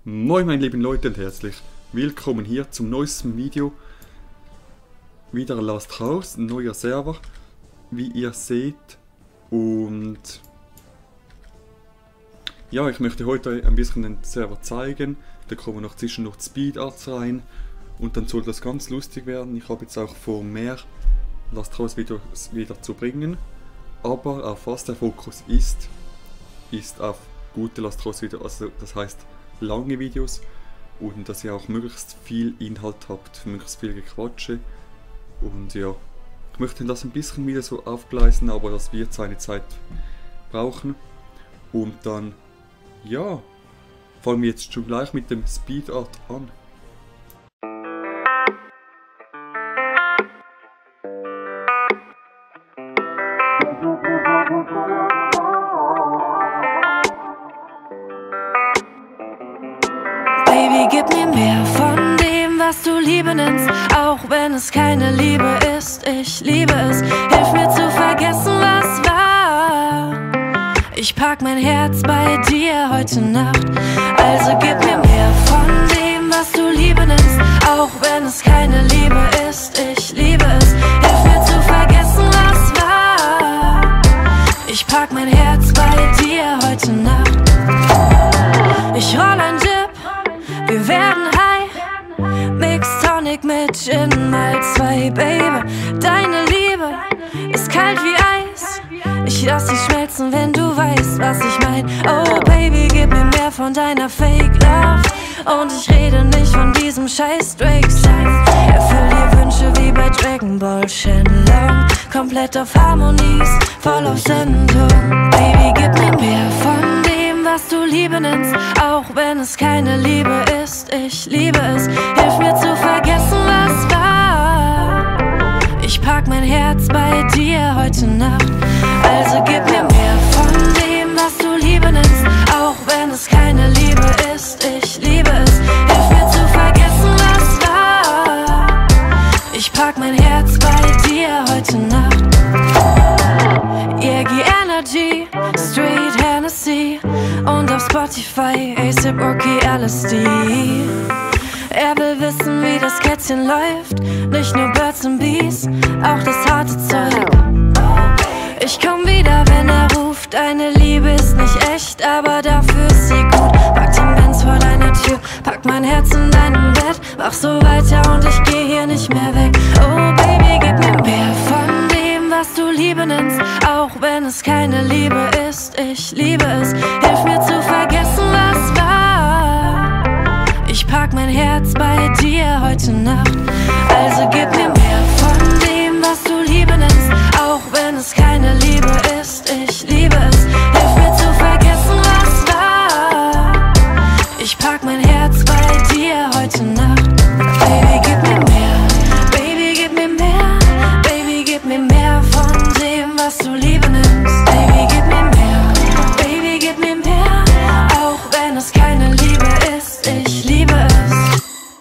Moin meine lieben Leute und herzlich willkommen hier zum neuesten Video. Wieder Last House, ein neuer Server, wie ihr seht. Und ja, ich möchte heute ein bisschen den Server zeigen. Da kommen noch zwischendurch Speed Arts rein und dann soll das ganz lustig werden. Ich habe jetzt auch vor, mehr Last House Videos wieder zu bringen. Aber auf was der Fokus ist auf gute Last House Videos, also das heißt lange Videos, und dass ihr auch möglichst viel Inhalt habt, möglichst viel Gequatsche. Und ja, ich möchte das ein bisschen wieder so aufgleisen, aber das wird seine Zeit brauchen. Und dann, ja, fangen wir jetzt schon gleich mit dem Speed Art an. Baby, gib mir mehr von dem, was du Liebe nennst, auch wenn es keine Liebe ist. Ich liebe es, hilf mir zu vergessen, was war. Ich pack mein Herz bei dir heute Nacht. Also gib mir mehr von dem, was du Liebe nennst, auch wenn es keine Liebe ist. Ich liebe es, hilf mir zu vergessen, was war. Ich pack mein Herz bei dir heute Nacht. Ich roll ein Dip, wir werden high, Mix Tonic mit Gin mal 2, Baby. Deine Liebe ist kalt wie Eis, ich lass sie schmelzen, wenn du weißt, was ich mein. Oh Baby, gib mir mehr von deiner Fake Love, und ich rede nicht von diesem scheiß Drake-Song. Erfüll dir Wünsche wie bei Dragon Ball Shenlong, komplett auf Harmonies, voll auf Sendung. Baby, gib mir mehr von dem, was du Liebe nennst, auch wenn es keine Liebe ist. Ich liebe es, hilf mir zu vergessen, was war. Ich pack mein Herz bei dir heute Nacht. Also gib mir mehr von dem, was du Liebe nennst, auch wenn es keine Liebe ist. Ich liebe es, hilf mir zu vergessen, was war. Ich pack mein Herz bei dir heute Nacht. Yagi Energy, Street Hennessy und auf Spotify A$AP Rocky LSD. Er will wissen, wie das Kätzchen läuft, nicht nur Birds and Bees, auch das harte Zeug. Ich komm wieder, wenn er ruft, deine Liebe ist nicht echt, aber dafür ist sie gut. Pack den Benz vor deiner Tür, pack mein Herz in deinem Bett, mach so weiter und ich geh hier nicht mehr weg. Oh Baby, gib mir mehr von dem, was du Liebe nennst, auch wenn es keine Liebe ist. Ich liebe es, hilf mir zu vergessen, was war. Ich pack mein Herz bei dir heute Nacht. Also gib mir mehr von dem, was du Liebe nennst, auch wenn es keine Liebe ist. Ich liebe es, hilf mir zu vergessen, was war. Ich pack mein Herz bei dir heute Nacht. Baby, gib mir mehr, Baby, gib mir mehr, Baby, gib mir mehr von dem, was du Liebe nennst. Baby, gib mir mehr, Baby, gib mir mehr, auch wenn es keine Liebe ist. Ich liebe es.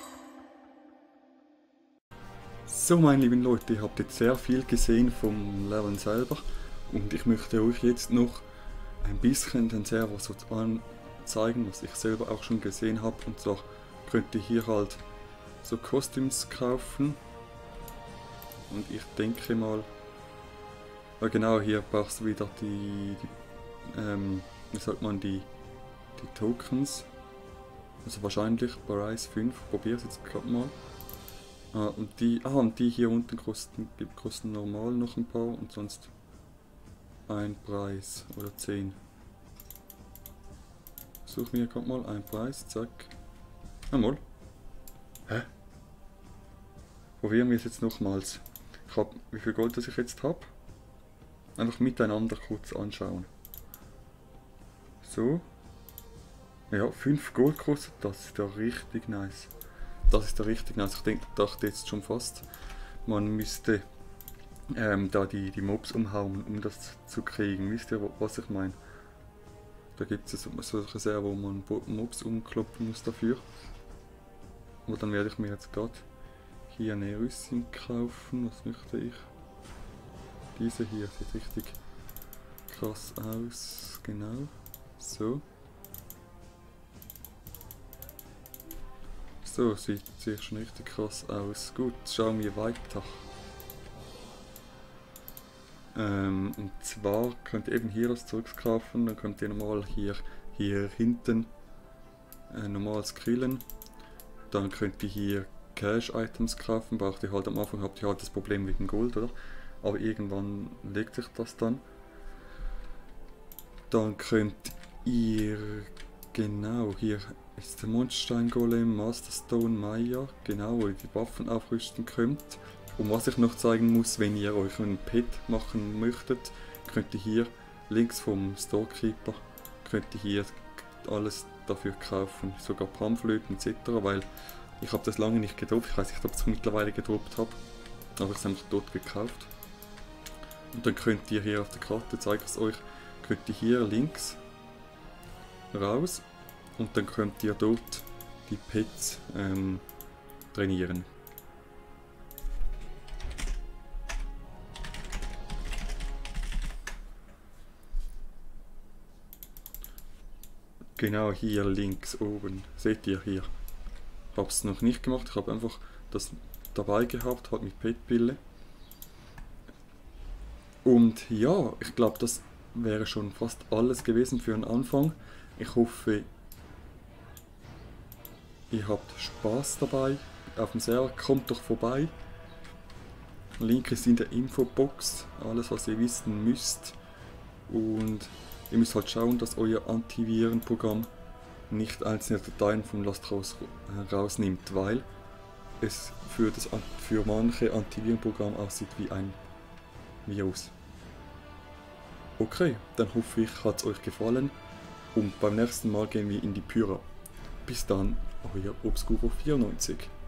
So meine lieben Leute, ihr habt jetzt sehr viel gesehen vom Level selber und ich möchte euch jetzt noch ein bisschen den Server so zeigen, was ich selber auch schon gesehen habe. Und zwar könnt ihr hier halt so Costumes kaufen, und ich denke mal, ja genau, hier brauchst du wieder wie sagt man, die Tokens, also wahrscheinlich Paris 5, probier es jetzt gerade mal. Und die hier unten kosten normal noch ein paar und sonst ein Preis oder 10. Such mir gerade mal einen Preis, zack. Einmal. Hä? Probieren wir es jetzt nochmals. Ich hab, wie viel Gold das ich jetzt habe. Einfach miteinander kurz anschauen. So. Ja, 5 Gold kostet das. Ist ja richtig nice. Das ist ja richtig nice. Ich dachte jetzt schon fast, man müsste da die Mobs umhauen, um das zu kriegen. Wisst ihr, was ich meine? Da gibt es solche Server, wo man Mobs umkloppen muss dafür. Aber dann werde ich mir jetzt gerade hier eine Rüstung kaufen. Was möchte ich? Diese hier sieht richtig krass aus. Genau. So. So, sieht schon richtig krass aus. Gut, schauen wir weiter. Und zwar könnt ihr eben hier das Zeugs kaufen, dann könnt ihr normal hier hinten normal skrillen. Dann könnt ihr hier Cash-Items kaufen, braucht ihr halt am Anfang, habt ihr halt das Problem wegen Gold, oder? Aber irgendwann legt sich das dann. Dann könnt ihr, genau, hier ist der Mondstein-Golem, Masterstone, Maya, genau, wo ihr die Waffen aufrüsten könnt. Und was ich noch zeigen muss, wenn ihr euch einen Pet machen möchtet, könnt ihr hier links vom Storekeeper, könnt ihr hier alles dafür kaufen, sogar Panflöten etc., weil ich habe das lange nicht gedroppt, ich weiß nicht, ob ich es mittlerweile gedroppt habe, aber ich habe es einfach dort gekauft. Und dann könnt ihr hier auf der Karte, zeige ich es euch, könnt ihr hier links raus und dann könnt ihr dort die Pets trainieren. Genau hier links oben, seht ihr hier. Ich habe es noch nicht gemacht, ich habe einfach das dabei gehabt, halt mit Petpille. Und ja, ich glaube, das wäre schon fast alles gewesen für den Anfang. Ich hoffe, ihr habt Spaß dabei auf dem Server, kommt doch vorbei. Link ist in der Infobox, alles was ihr wissen müsst. Und ihr müsst halt schauen, dass euer Antivirenprogramm nicht einzelne Dateien vom Lastros rausnimmt, weil es für manche Antivirenprogramme aussieht wie ein Virus. Okay, dann hoffe ich, hat es euch gefallen und beim nächsten Mal gehen wir in die Pyra. Bis dann, euer Obscuro94.